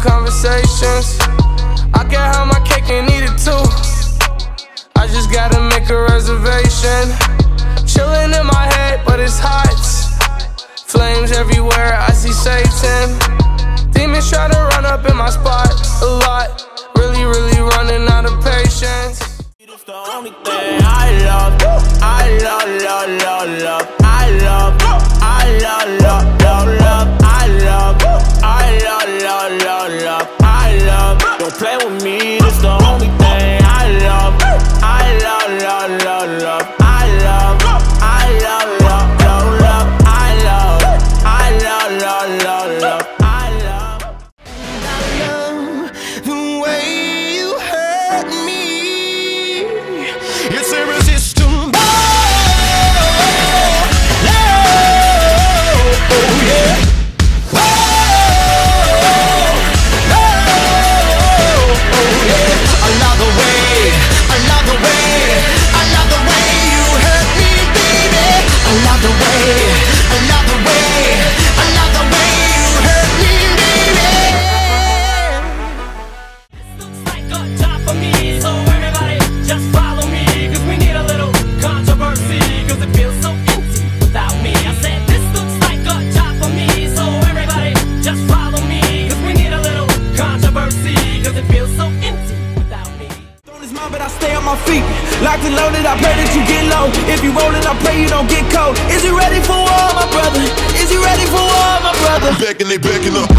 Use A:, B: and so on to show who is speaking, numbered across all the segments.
A: conversations. I can have my cake and eat it too. I just gotta make a reservation. Chillin' in my head, but it's hot. Flames everywhere, I see Satan. Demons try to run up in my spot a lot. Really, really running out of patience.
B: It's the only thing I love. I love, love, love, love. I love, I love, love, love, love. I love, I love, love, love, love. I love. Don't play with me. It's the only thing I love. I love, love, love, love. I love, I love, love, love, love. I love, I love, love, love, love. I love. I love the way you hurt me. It's irresistible. Oh yeah. I love the way, I love the way, I love the way you hurt me, baby. I love the way, I love the way, I love the way you hurt me, baby. This looks like a job for me, so everybody just follow me, cause we need a little controversy, cause it feels so empty without me. I said this looks like a job for me, so everybody just follow me, cause we need a little controversy, cause it feels so empty. But I stay on my feet, locked and loaded. I pray that you get low. If you rollin', I pray you don't get cold. Is you ready for war, my brother? Is you ready for war, my brother? Backing, they backing up.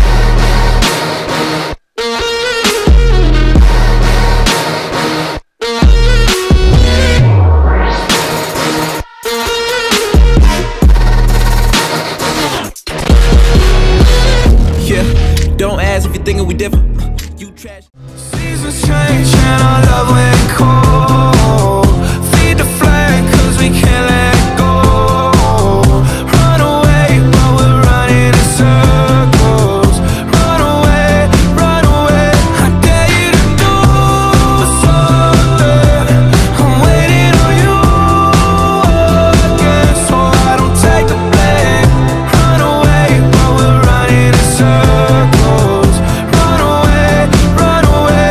B: Yeah, don't ask if you're thinking we different. You trash. Seasons change and our love went cold. Feed the flame cause we can't let go. Run away while we're running in circles. Run away, I dare you to do something. I'm waiting on you again, so I don't take the blame. Run away while we're running in circles. Run away, run away.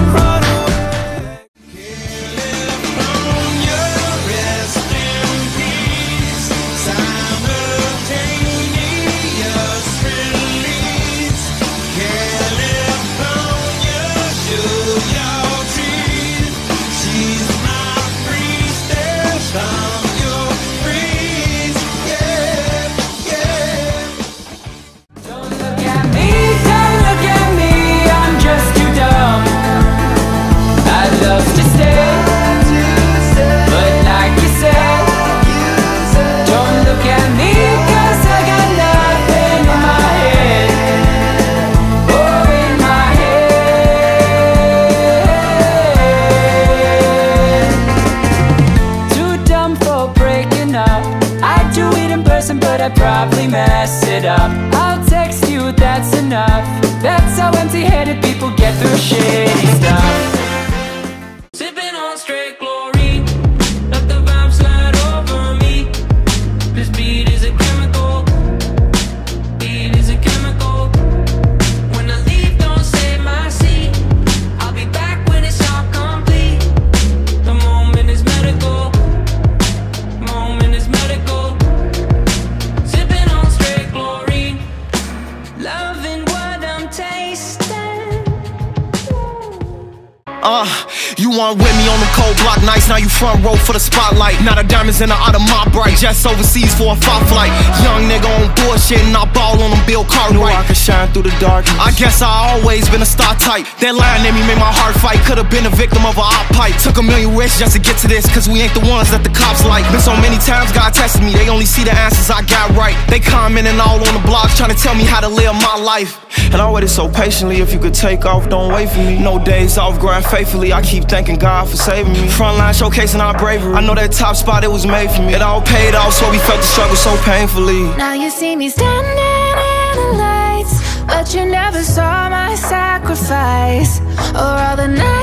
C: But I probably mess it up. I'll text you, that's enough. That's how empty-headed people get through shitty stuff. Sipping on straight glory, let the vibe slide over me. This beat is a chemical. Beat is a chemical. When I leave, don't save my seat. I'll be back when it's all complete. The moment is medical. Moment is medical.
B: You weren't with me on them cold block nights, now you front row for the spotlight. Now the diamonds in the out of my bright, just overseas for a fight flight. Young nigga on bullshit and I ball on them Bill Cartwright. Knew I could shine through the darkness. I guess I always been a star type. That line in me made my heart fight. Could've been a victim of a op pipe. Took a million risks just to get to this, cause we ain't the ones that the cops like. Been so many times God tested me, they only see the answers I got right. They commenting all on the blogs trying to tell me how to live my life. And I waited so patiently, if you could take off, don't wait for me. No days off, grind faithfully, I keep thanking God for saving me. Frontline showcasing our bravery, I know that top spot, it was made for me. It all paid off, so we felt the struggle so painfully.
D: Now you see me standing in the lights, but you never saw my sacrifice, or all the nights